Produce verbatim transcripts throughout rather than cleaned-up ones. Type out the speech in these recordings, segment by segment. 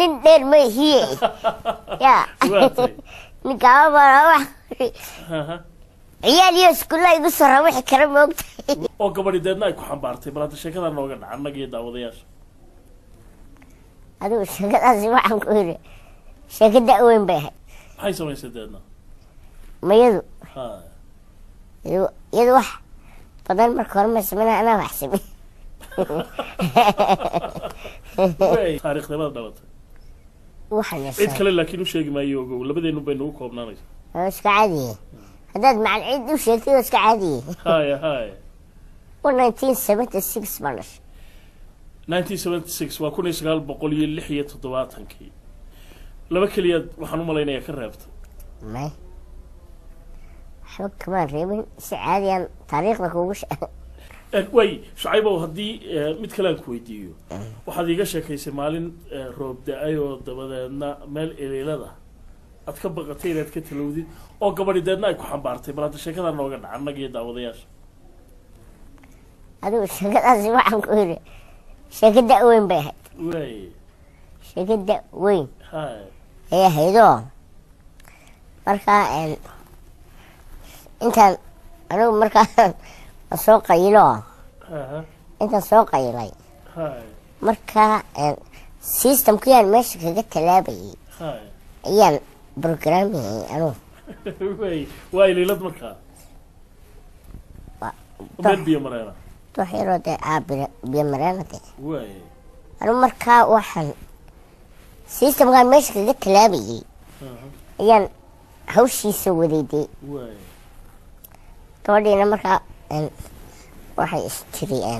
nin dheer ma hiye ya ninka baa ciyaal iyo iskuul ay igu soo rawaxi kara moogtay oo gabadhi deedna ay ku xambaartay bal hada sheekada nooga dhac annaga iyo daawadayaasha adigu sheekadaasi waxaan ku yiri sheekada weyn bay ahayd maxay samaysay deedna mayadu ha iyadu wax badan marka hore ma sameeyay ana wax sameeyay way taariikhda ma dhalatay waxaan cid kale laakiin u sheegi maayo ogow labadeenu bay nagu koobnaanaysaa iska caadi هذا مع العيد وش يصير وش عادي هاي هاي و nineteen seventy-six بلش nineteen seventy-six waa kun iyo sagaal boqol iyo lix iyo toddobaatankii laba kaliya waxaan u malaynayaa ka reebtay may xog kama reebin si caadi aan taariikhda kugu sheeg way Shucaybow hadii mid kale aan ku weydiiyo waxaad iga sheekaysay maalin roob da'ay oo dabadeedna meel eleelada ad ka baqatay inaad ka talowdid oo gabadhi deedna ay ku xambaartay bal hada sheekada nooga dhac annaga iyo daawadayaasha adigu sheekadaasi waxaan ku yiri sheekada weyn bay ahayd way sheekada weyn hay ee haydo marka intaan anigu marka soo qaylo aha intaan soo qaylay hay marka systemkiyaan meesha kaga talaabay hay ayaan برنامج أنا. وي واي ليلة مركا. وبين بيمرنا. تحيرو ده عبر بيمرنا ده. وي. أنا مركا واحد. سيستم كان ماشي كده كلامي. يعني هوشي سوي دي. وي. تودي أنا مركا إن واحد يشتري إن.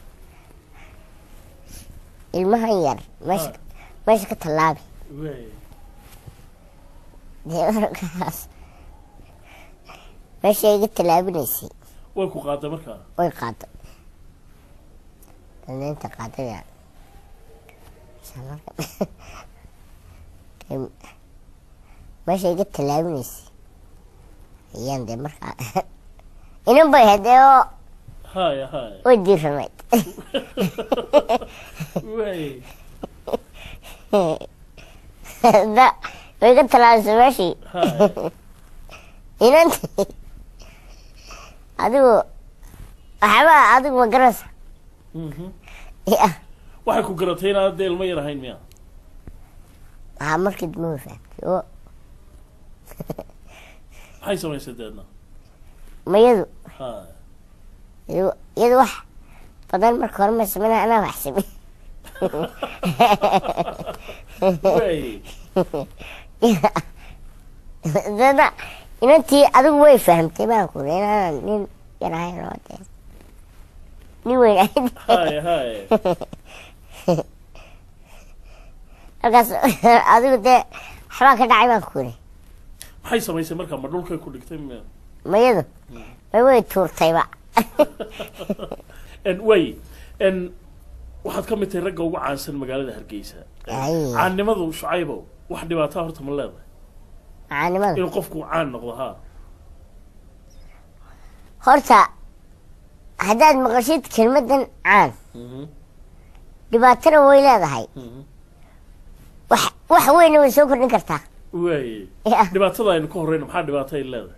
المهير ماشي ماشي كتلابي. وي. ديركاس ماشي قلت لابنيسي way ku qaaday markaa way qaaday inta qaaday ya ماشي قلت لابنيسي ayaan de markaa inan bay hadeo hay hay way diirmay way da way ka talaasay meeshii inant adigu waxba adigu ma garaysa mhm ya waxay ku garatay inaad ilmo yar ahayn miya ah markii dib ma fahamtay oo hay samaysay deedna mayadu ha iyadu wax badan marka hore ma sameeyay ana wax sameeyay way dada inantii adigu way fahamtay baan ku leeyahay nin yarahay roode nin weyn ahayd hay hay halkaas adigu de waxbaa ka dhacay baan ku leeyahay maxay samaysay markaa ma dhulkay ku dhigtay mayadu way way tuurtayba en way en waxaad ka mid tahay ragga ugu caansan magaalada Hargeysa caannimadu Shucaybow wax dhibaato horta ma leedahay caannimadu in qofku caan noqdo ha horta haddaad maqashid kelmadan caan dhibaatana way leedahay wax wax weyn way soo kordhin kartaa way dhibaatada aynu ka horeyno maxaa dhibaato ay leedahay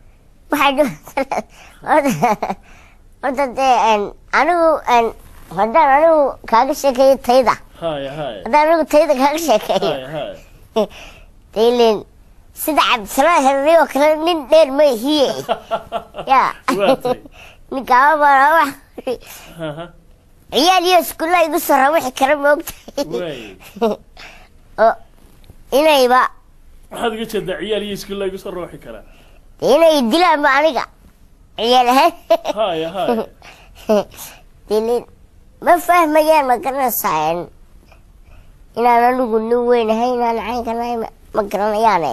waxay horta dee anigu haddaan anigu kaaga sheekeeyo tayda hay hay haddaan anigu tayda kaaga sheekeeyo hay hay deylin sida cabdisalaan herriyo kale nin dheer ma hiye ya ninka baa wax ciyaal iyo iskuul ay igu soo rawaxi kara moogtay oo inayba waxaad uga jeedaa ciyaal iyo iskuul ay igu soo rawaxi kara inay dilaan ma aniga ciyaal ahaan hay hay deylin ma fahmayaan ma garanaysaa inaan anigu nin weyn ahay inaan caynkanahay ma garanayaane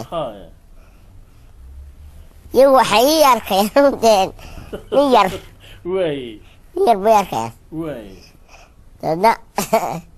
iyagu waxay ii arkayaan deen nin yar way nin yar bay arkayaan way dada